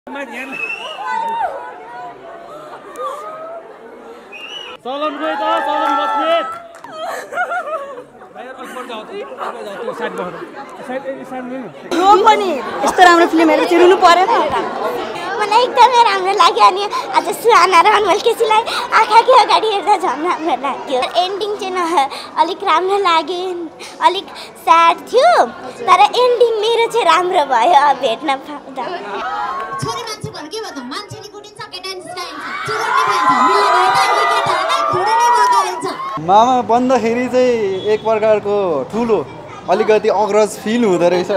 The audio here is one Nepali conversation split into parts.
Salon Basnet. रोम पनि यस्तो राम्रो फिल्म हेरेर चिरुनु पर्यो त मलाई एकदमै राम्रो लाग्यो अनि आज सुहाना र अनमोल केसीलाई आँखाकै अगाडि हेर्दा झन् राम्रो लाग्यो एन्डिङ चाहिँ अलिक राम्रो लाग्यो अलिक स्याड थियो तर एन्डिङ मेरो चाहिँ राम्रो भयो भेट्न पाउँदा छोरी मान्छे भर के भन्छ मान्छेले कुटिन्छ केटाले सिकाइन्छ चुरोटी खान्छ मिल्दैन यो केटालाई खुडले बगाइन्छ मामा बन्दाखेरि चाहिँ एक प्रकारको ठुलो अलिकति अग्रज फिल हुँदो रहेछ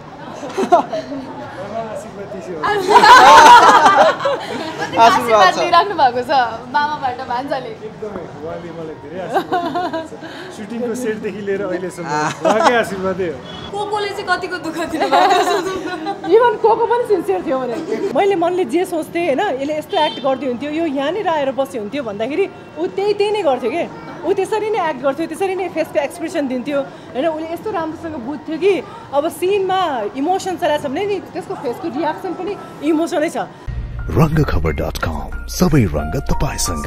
आशीर्वाद लिइराख्नु भएको छ मामाबाट भान्जाले एकदमै उहाँले मलाई धेरै आशीर्वाद सुटिङको सेटदेखि लिएर अहिलेसम्म उहाँकै आशीर्वादै हो कोकोले चाहिँ कतिको दुःख दिनुभएको इभन कोको पनि सिन्सियर थियो भने मैले मनले जे सोच्थेँ होइन यसले यस्तो एक्ट गर्दै हुन्थ्यो यो यहाँनिर आएर बस्यो हुन्थ्यो भन्दाखेरि ऊ त्यही नै गर्थ्यो कि ऊ त्यसरी नै एक्ट गर्थ्यो त्यसरी नै फेसको एक्सप्रेसन दिन्थ्यो होइन उसले यस्तो राम्रोसँग बुझ्थ्यो कि अब सिनमा इमोसन चलाएछ भने नि त्यसको फेसको रियाक्सन पनि इमोसनै छ Rangakhabar.com सबै रंग तपाईसँग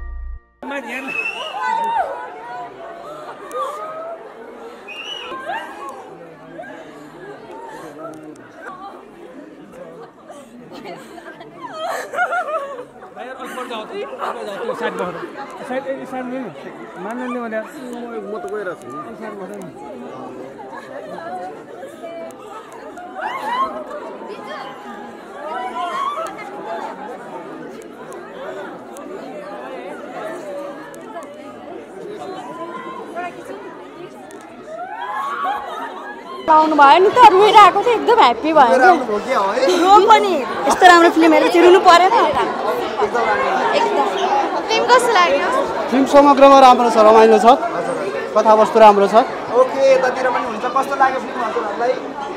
पाउनु भयो नि त रोइरहेको थियो एकदम ह्याप्पी भयो रोम पनि यस्तो राम्रो फिल्म हेरेर चिरुनु पर्यो त एकदम फिल्म कस्तो लाग्यो फिल्म समग्रमा राम्रो छ रमाइलो छ कथावस्तु राम्रो छ ओके यतातिर पनि हुन्छ कस्तो लाग्यो फिल्म हजुरहरुलाई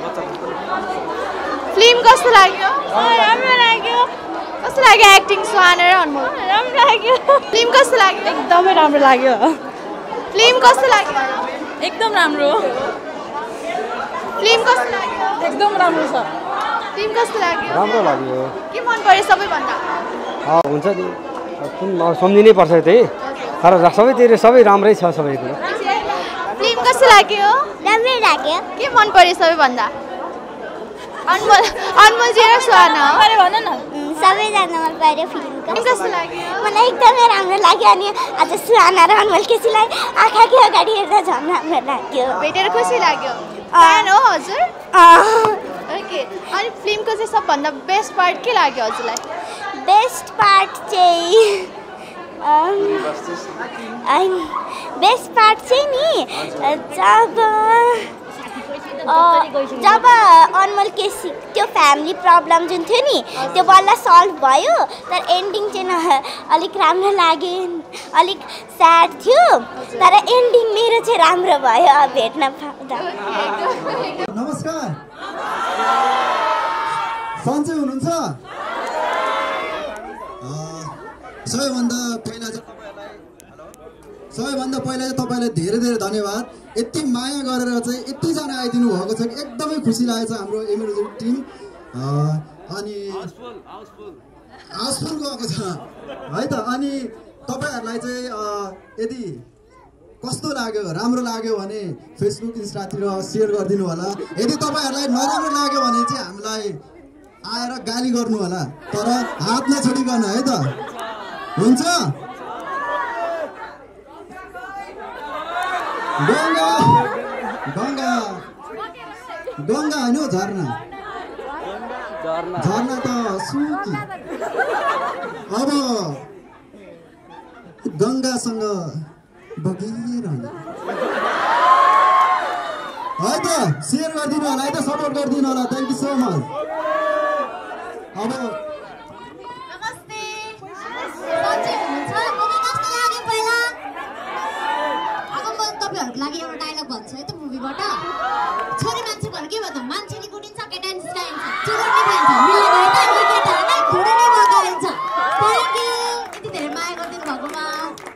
फिल्म कस्तो लाग्यो राम्रो लाग्यो कस्तो लाग्यो एक्टिङ सुहाना र अनमोल राम्रो लाग्यो फिल्म कस्तो लाग्यो एकदमै राम्रो लाग्यो फिल्म कस्तो लाग्यो एकदम राम्रो फिल्म कस्तो लाग्यो एकदम राम्रो छ फिल्म कस्तो लाग्यो राम्रो लाग्यो के मन पर्यो सबैभन्दा हुन्छ नि फिल्म सम्झिनै पर्छ त्यही तर सबै राम्रै छ सबै कुरा फिल्म कस्तो लाग्यो राम्रै लाग्यो के मन पर्यो सबैभन्दा अनमोल जी र सुहाना अरे भन न सबैजना मन पर्यो फिल्मको कस्तो लाग्यो मलाई एकदमै राम्रो लाग्यो अनि आज सुहाना र अनमोल केसीलाई आँखाकै अगाडि हेर्दा झन् राम्रो लाग्यो भेटेर खुसी लाग्यो फ्यान हो हजुर ओके अनि फिल्मको चाहिँ सबभन्दा बेस्ट पार्ट के लाग्यो हजुरलाई बेस्ट पार्ट चाहिँ नि जब अनमोल केसी त्यो फ्यामिली प्रब्लम जुन थियो नि त्यो बल्ल सल्भ भयो तर एन्डिङ चाहिँ अलिक राम्रो लाग्यो अलिक स्याड थियो तर एन्डिङ मेरो चाहिँ राम्रो भयो भेट्न पाउँदा नमस्कार सन्चै हुनुहुन्छ सबैभन्दा पहिला चाहिँ तपाईँलाई धेरै धेरै धन्यवाद यति माया गरेर चाहिँ यतिजना आइदिनु भएको छ कि एकदमै खुसी लागेको छ हाम्रो एमएलजी टिम अनि हाउसफुल गएको छ है त अनि तपाईँहरूलाई चाहिँ यदि कस्तो लाग्यो राम्रो लाग्यो भने फेसबुक इन्स्टातिर सेयर गरिदिनु होला यदि तपाईँहरूलाई नराम्रो लाग्यो भने चाहिँ हामीलाई आएर गाली गर्नु होला तर हात नछोडिकन है त हुन्छ गङ्गा गङ्गा गङ्गा होइन हौ झर्ना झर्ना त सुकी अब गङ्गासँग बगिरहनु है त सेयर गरिदिनु होला है त सपोर्ट गरिदिनु होला थ्याङ्क यू सो मच अब नमस्ते सन्चै हुनुहुन्छ मलाई कस्तो लाग्यो पहिला अब म तपाईहरुको लागि एउटा डायलग भन्छु है त मुभीबाट छोरी मान्छे भर के भन्छ मान्छेले कुटिन्छ केटाले सिकाइन्छ चुरोटी खान्छ मिल्दैन यो केटालाई खुडले बगाइन्छ थ्याङ्क यू यति धेरै माया गरिदिनु भएकोमा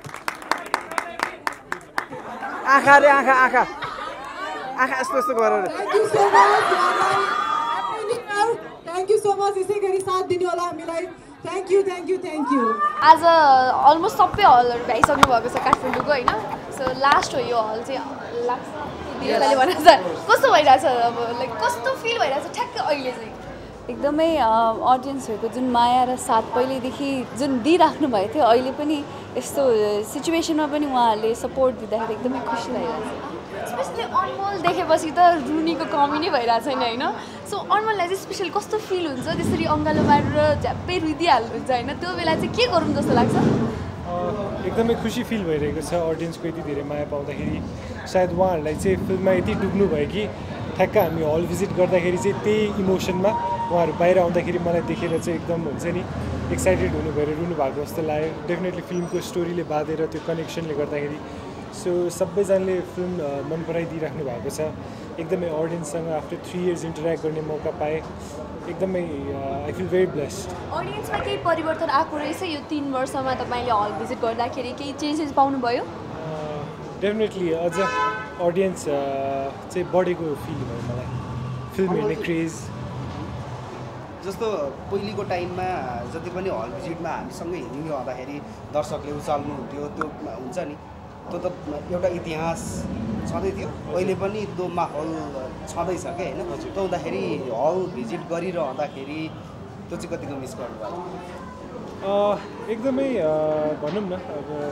आँखा रे आँखा आँखा आँखा यस्तो यस्तो गरेर थ्याङ्क यू सो मच यसै गरी साथ दिनु होला हामीलाई थ्याङ्क यू आज अलमोस्ट सबै हलहरू भ्याइसक्नु भएको छ काठमाडौँको होइन सो लास्ट हो यो हल चाहिँ लाग्छ भनेर छ कस्तो भइरहेछ अब लाइक कस्तो फिल भइरहेछ ठ्याक्कै अहिले चाहिँ एकदमै अडियन्सहरूको जुन माया र साथ पहिल्यैदेखि जुन दिइराख्नु भएको थियो अहिले पनि यस्तो सिचुएसनमा पनि उहाँहरूले सपोर्ट दिँदाखेरि एकदमै खुसी लागिरहेको छ स्पेसली अनमोल देखेपछि त रुनीको कमी नै भइरहेको छैन होइन सो अनमोललाई चाहिँ स्पेसली कस्तो फिल हुन्छ त्यसरी अङ्गालो मारेर झ्याप्पै रुदिहाल्नुहुन्छ होइन त्यो बेला चाहिँ के गरौँ जस्तो लाग्छ एकदमै खुसी फिल भइरहेको छ अडियन्सको यति धेरै माया पाउँदाखेरि सायद उहाँहरूलाई चाहिँ फिल्ममा यति डुब्नु भयो कि ठ्याक्क हामी हल भिजिट गर्दाखेरि चाहिँ त्यही इमोसनमा उहाँहरू बाहिर आउँदाखेरि मलाई देखेर चाहिँ एकदम हुन्छ नि एक्साइटेड हुनु भएर रुनु भएको जस्तो लाग्यो डेफिनेटली फिल्मको स्टोरीले बाँधेर त्यो कनेक्सनले गर्दाखेरि सो सबैजनाले फिल्म मन पराइदिइराख्नु भएको छ एकदमै अडियन्ससँग आफ्टर 3 इयर्स इन्टरेक्ट गर्ने मौका पाएँ एकदमै आई फिल भेरी ब्लेस्ड अडियन्समा केही परिवर्तन आएको रहेछ यो 3 वर्षमा तपाईँले हल भिजिट गर्दाखेरि केही चेन्जेस पाउनुभयो डेफिनेटली अझ अडियन्स चाहिँ बढेको फिल भयो मलाई फिल्म हेर्ने क्रेज जस्तो पहिलेको टाइममा जति पनि हल भिजिटमा हामीसँगै हिँड्नु आउँदाखेरि दर्शकले उचाल्नुहुन्थ्यो त्यो हुन्छ नि त्यो त एउटा इतिहास छँदै थियो अहिले पनि त्यो माहौल छँदैछ क्या होइन त्यो हुँदाखेरि हल भिजिट गरिरहँदाखेरि त्यो चाहिँ कतिको मिस गर्नुभयो एकदमै भनौँ न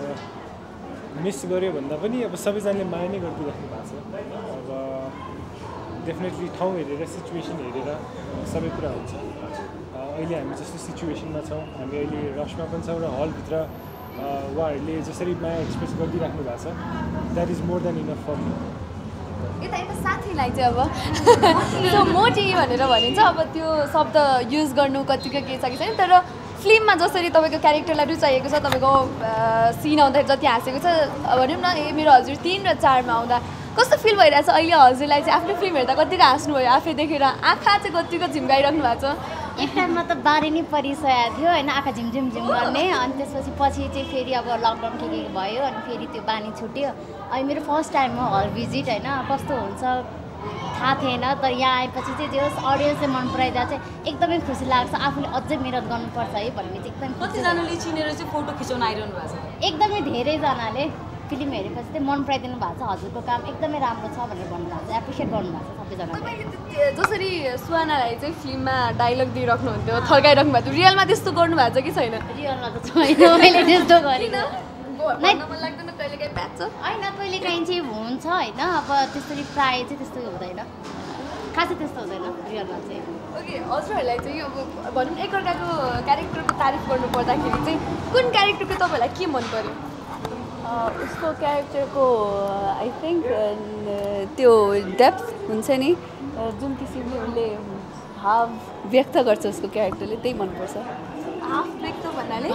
अब मिस गऱ्यो भन्दा पनि अब सबैजनाले माया नै गरिदिइराख्नु भएको छ अब डेफिनेटली ठाउँ हेरेर सिचुएसन हेरेर सबै कुरा हुन्छ अहिले हामी जस्तो सिचुएसनमा छौँ हामी अहिले रसमा पनि छौँ र हलभित्र उहाँहरूले जसरी माया एक्सप्रेस गरिदिइराख्नु भएको छ that is more than enough for me यता साथीलाई चाहिँ अब सो मोटी भनेर भनिन्छ अब त्यो शब्द युज गर्नु कतिको के छ कि छैन तर फिल्ममा जसरी तपाईँको क्यारेक्टरलाई रुचाइएको छ तपाईँको सिन आउँदाखेरि जति हाँसेको छ भनौँ न मेरो हजुर 3 र 4मा आउँदा कस्तो फिल भइरहेछ अहिले हजुरलाई चाहिँ आफ्नो फिल्म हेर्दा कतिको हाँस्नुभयो आफै देखेर आँखा चाहिँ कतिको झिम्काइराख्नु भएको छ एक टाइममा त बारे नै परिसकेको थियो होइन आँखा झिमझिम गर्ने अनि त्यसपछि पछि चाहिँ फेरि अब लकडाउन के भयो अनि फेरि त्यो बानी छुट्यो अनि मेरो फर्स्ट टाइम हो हल भिजिट होइन कस्तो हुन्छ थाहा थिएन तर यहाँ आएपछि चाहिँ जे होस् अडियन्सले मन पराइदिँदा चाहिँ एकदमै खुसी लाग्छ आफूले अझै मेहनत गर्नुपर्छ है भन्ने चाहिँ एकदम कतिजनाले चिनेर चाहिँ फोटो खिचाउन आइरहनु भएको छ एकदमै धेरैजनाले फिल्म हेरेपछि चाहिँ मन पराइदिनु भएको छ हजुरको काम एकदमै राम्रो छ भनेर भन्नुभएको छ एप्रिसिएट गर्नुभएको छ सबैजनाले जसरी सुहानालाई चाहिँ फिल्ममा डायलग दिइराख्नुहुन्थ्यो थर्काइराख्नु भएको थियो रियलमा त्यस्तो गर्नुभएको छ कि छैन रियलमा त छैन मैले त्यस्तो गरिनँ मन लाग्दैन कहिले काहीँ प्याच्छ होइन कहिले काहीँ चाहिँ हुन्छ होइन अब त्यसरी प्रायः चाहिँ त्यस्तो हुँदैन खासै त्यस्तो हुँदैन रियलमा चाहिँ ओके हजुरहरूलाई चाहिँ अब भनौँ न एकअर्काको क्यारेक्टरको तारिफ गर्नु पर्दाखेरि चाहिँ कुन क्यारेक्टरको तपाईँहरूलाई के मन पर्यो उसको क्यारेक्टरको आई थिङ्क त्यो डेप्थ हुन्छ नि जुन किसिमले उसले भाव व्यक्त गर्छ उसको क्यारेक्टरले त्यही मनपर्छ हाफ व्यक्त भन्नाले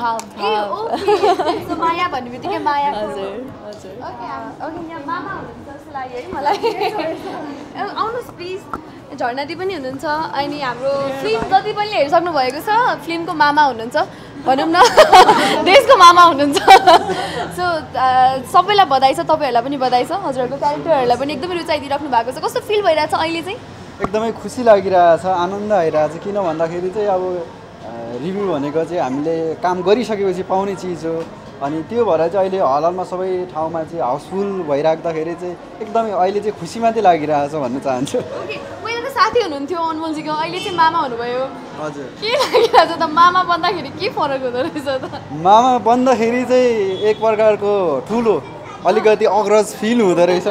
माया भन्ने बित्तिकै माया हजुर हजुर ओके यहाँ मामा हुनुहुन्छ जस्तो लाग्यो है मलाई आउनुहोस् प्लिज झर्नादी पनि हुनुहुन्छ अनि हाम्रो फिल्म जति पनि हेरिसक्नु भएको छ फिल्मको मामा हुनुहुन्छ भनौँ न देशको मामा हुनुहुन्छ सो सबैलाई बधाई छ तपाईँहरूलाई पनि बधाई छ हजुरहरूको क्यारेक्टरहरूलाई पनि एकदमै रुचाइदिइराख्नु भएको छ कस्तो फिल भइरहेछ अहिले चाहिँ एकदमै खुसी लागिरहेछ आनन्द आइरहेछ किन भन्दाखेरि चाहिँ अब रिभ्यू भनेको चाहिँ हामीले काम गरिसकेपछि पाउने चिज हो अनि त्यो भएर चाहिँ अहिले हलमा सबै ठाउँमा चाहिँ हाउसफुल भइराख्दाखेरि चाहिँ एकदमै अहिले चाहिँ खुसी मात्रै लागिरहेछ भन्न चाहन्छु पहिला त साथी हुनुहुन्थ्यो अनमोलजीको अहिले चाहिँ मामा हुनुभयो हजुर के लागिरहेछ त मामा बन्दाखेरि के फरक हुँदो रहेछ त मामा बन्दाखेरि चाहिँ एक प्रकारको ठुलो अलिकति अग्रज फिल हुँदो रहेछ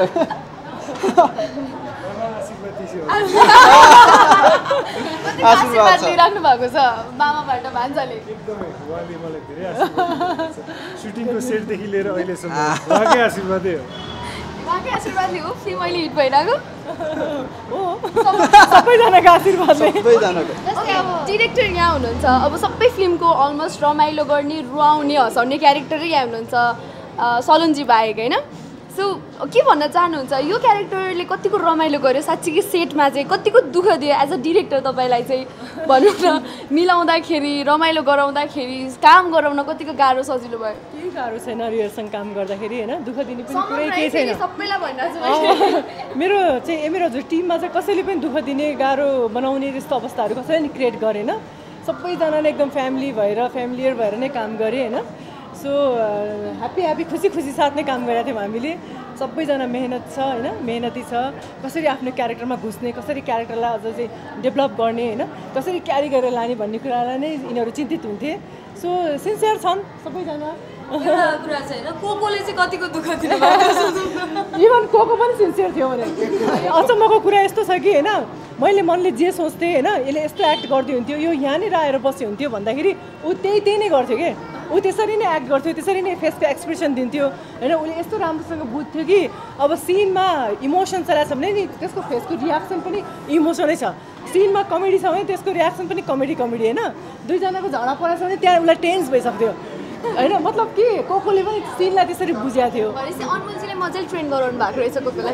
आशीर्वाद लिइराख्नु भएको छ मामाबाट भान्जाले एकदमै उहाँले मलाई धेरै आशीर्वाद सुटिङको सेटदेखि लिएर अहिलेसम्म उहाँकै आशीर्वादै हो उहाँकै आशीर्वादले हो फिल्म अहिले हिट भइरहेको हो सबैजनाको आशीर्वादले जस्तै अब डिरेक्टर यहाँ हुनुहुन्छ अब सबै फिल्मको अलमोस्ट रमाइलो गर्ने रुवाउने हँसाउने क्यारेक्टरै यहाँ हुनुहुन्छ सलोनजी बाहेक होइन सो के भन्न चाहनुहुन्छ यो क्यारेक्टरले कतिको रमाइलो गर्यो साँच्चीकै सेटमा चाहिँ कतिको दुःख दियो एज अ डिरेक्टर तपाईँलाई चाहिँ भनौँ न मिलाउँदाखेरि रमाइलो गराउँदाखेरि काम गराउन कतिको गाह्रो सजिलो भयो केही गाह्रो छैन रिहर्सल काम गर्दाखेरि होइन दुःख दिने पनि कुरै केही छैन सबैलाई भनिरहेको मेरो चाहिँ मेरो हजुर टिममा चाहिँ कसैले पनि दुःख दिने गाह्रो बनाउने त्यस्तो अवस्थाहरू कसैले नि क्रिएट गरेन सबैजनाले एकदम फ्यामिलियर भएर नै काम गरे होइन सो ह्याप्पी खुसी साथ नै काम गरेका थियौँ हामीले सबैजना मेहनत छ होइन मेहनती छ कसरी आफ्नो क्यारेक्टरमा घुस्ने कसरी क्यारेक्टरलाई अझ चाहिँ डेभलप गर्ने होइन कसरी क्यारी गरेर लाने भन्ने कुरालाई नै यिनीहरू चिन्तित हुन्थे सो सिन्सियर छन् सबैजना कुरा चाहिँ होइन कोकोले चाहिँ कतिको दुःख दिनुभयो इभन कोको पनि सिन्सियर थियो भने अचम्मको कुरा यस्तो छ कि होइन मैले मनले जे सोच्थेँ होइन यसले यस्तो एक्ट गर्दै हुन्थ्यो यो यहाँनिर आएर बस्यो हुन्थ्यो भन्दाखेरि ऊ त्यही नै गर्थ्यो कि ऊ त्यसरी नै एक्ट गर्थ्यो त्यसरी नै फेसको एक्सप्रेसन दिन्थ्यो होइन उसले यस्तो राम्रोसँग बुझ्थ्यो कि अब सिनमा इमोसन चलाएको छ भने नि त्यसको फेसको रियाक्सन पनि इमोसनै छ सिनमा कमेडी छ भने त्यसको रियाक्सन पनि कमेडी होइन दुईजनाको झगडा परेको छ भने त्यहाँ उसलाई टेन्स भइसक्थ्यो होइन मतलब कि कोकोले पनि सिनलाई त्यसरी बुझाएको थियो अनमोलजीले मजाले ट्रेन गराउनु भएको रहेछ कोकोलाई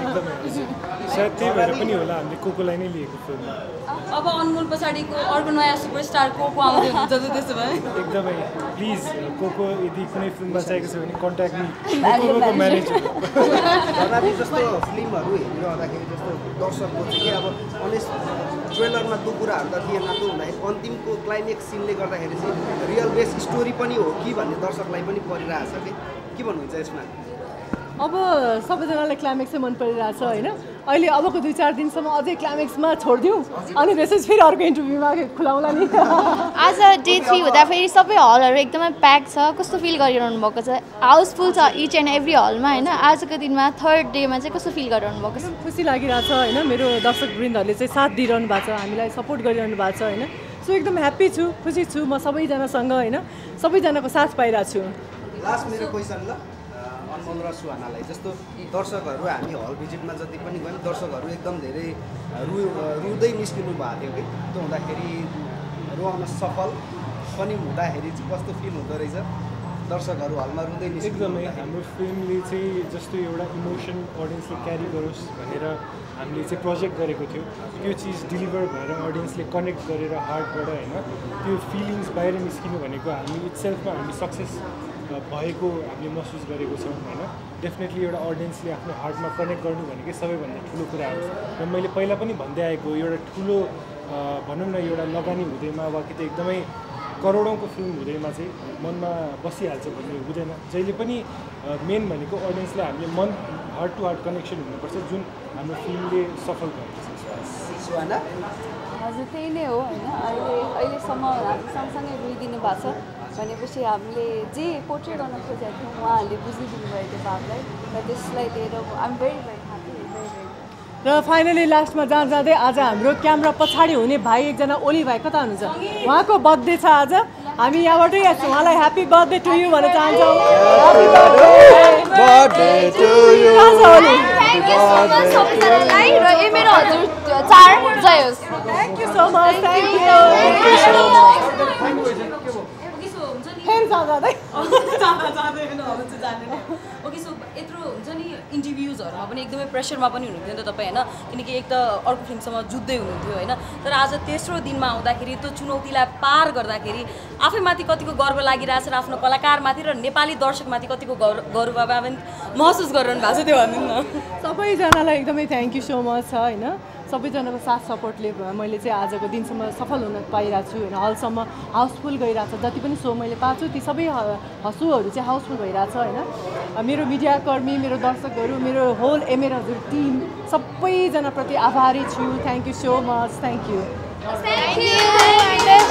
सायद त्यही भएर पनि होला हामीले कोकोलाई नै लिएको फिल्ममा अब अनमोल पछाडिको अर्को नयाँ सुपरस्टार कोको आउँदै हुन्छ त्यसो भए एकदमै प्लिज कोको यदि कुनै फिल्ममा चाहिएको छ भने कन्ट्याक्ट कोकोको म्यानेजर जस्तो फिल्महरू हेरिरहँदाखेरि जस्तो दर्शकको चाहिँ के अब अनेस्ट ट्रेलरमा त्यो कुराहरू त थिएन त्यो हुँदाखेरि अन्तिमको क्लाइमेक्स सिनले गर्दाखेरि चाहिँ रियल बेस स्टोरी पनि हो कि भन्ने दर्शकलाई पनि परिरहेछ कि के भन्नुहुन्छ यसमा अब सबैजनालाई क्लाइमेक्स चाहिँ मन परिरहेछ होइन अहिले अबको 2-4 दिनसम्म अझै क्लाइमेक्समा छोडिदिउँ अनि त्यसपछि फेरि अर्को इन्टरभ्यूमा खुलाउला नि आज डे 3 हुँदा फेरि सबै हलहरू एकदमै प्याक छ कस्तो फिल गरिरहनु भएको छ हाउसफुल छ इच एन्ड एभ्री हलमा होइन आजको दिनमा थर्ड डेमा चाहिँ कस्तो फिल गरिरहनु भएको छ खुसी लागिरहेछ होइन मेरो दर्शकवृन्दहरूले चाहिँ साथ दिइरहनु भएको छ हामीलाई सपोर्ट गरिरहनु भएको छ होइन सो एकदम ह्याप्पी छु खुसी छु म सबैजनासँग होइन सबैजनाको साथ पाइरहेको छु लास्ट मेरो क्वेसन ल अनमोल र सुहानालाई जस्तो दर्शकहरू हामी हल भिजिटमा जति पनि गयौँ दर्शकहरू एकदम धेरै रुँदै निस्किनु भएको थियो कि त्यो हुँदाखेरि रुवाउन सफल पनि हुँदाखेरि चाहिँ कस्तो फिल हुँदो रहेछ दर्शकहरू हलमा रुँदै निस्किनु एकदमै हाम्रो फिल्मले चाहिँ जस्तो एउटा इमोसन अडियन्सले क्यारी गरोस् भनेर हामीले चाहिँ प्रोजेक्ट गरेको थियो त्यो चिज डिलिभर भएर अडियन्सले कनेक्ट गरेर हार्टबाट होइन त्यो फिलिङ्स बाहिर निस्किनु भनेको हामी इटसेल्फमा हामी सक्सेस भएको हामीले महसुस गरेको छौँ होइन डेफिनेटली एउटा अडियन्सले आफ्नो हार्टमा कनेक्ट गर्नु भनेकै सबैभन्दा ठुलो कुरा हो र मैले पहिला पनि भन्दै आएको एउटा ठुलो भनौँ न एउटा लगानी हुँदैमा वा कि त एकदमै करोडौँको फिल्म हुँदैमा चाहिँ मनमा बसिहाल्छ भन्ने हुँदैन जहिले पनि मेन भनेको अडियन्सलाई हामीले मन हार्ट टु हार्ट कनेक्सन हुनुपर्छ जुन हाम्रो फिल्मले सफल गरेको छ सुहाना हजुर त्यही नै हो होइन अहिलेसम्म हामी सँगसँगै रोइदिनु भएको छ भनेपछि हामीले जे पोर्ट्रेट गर्न खोजेको थियौँ उहाँहरूले बुझिदिनु भयो त्यो भावलाई र त्यसलाई लिएर आइएम भेरी ह्याप्पी र फाइनली लास्टमा जाँदै आज हाम्रो क्यामेरा पछाडि हुने भाइ एकजना ओली भाइ कता हुनुहुन्छ उहाँको बर्थडे छ आज हामी यहाँबाटै उहाँलाई ह्याप्पी बर्थडे टु यु भन्न चाहन्छौँ thank you so much okay so यत्रो हुन्छ नि इन्टरभ्युजहरूमा पनि एकदमै प्रेसरमा पनि हुनुहुन्थ्यो नि त तपाईँ होइन किनकि एक त अर्को फिल्मसँग जुझ्दै हुनुहुन्थ्यो होइन तर आज तेस्रो दिनमा आउँदाखेरि त्यो चुनौतीलाई पार गर्दाखेरि आफैमाथि कतिको गर्व लागिरहेछ र आफ्नो कलाकारमाथि र नेपाली दर्शकमाथि कतिको गौरवान्वित महसुस गरिरहनु भएको छ त्यो भन्नु न सबैजनालाई एकदमै थ्याङ्क यू सो मच छ होइन सबैजनाको साथ सपोर्टले मैले चाहिँ आजको दिनसम्म सफल हुन पाइरहेको छु होइन हलसम्म हाउसफुल गइरहेको छ जति पनि सो मैले पाएको छु ती सबै सोहरू चाहिँ हाउसफुल भइरहेको छ होइन मेरो मिडियाकर्मी मेरो दर्शकहरू मेरो होल एमएर हजुर टिम सबैजनाप्रति आभारी छु thank you so much thank you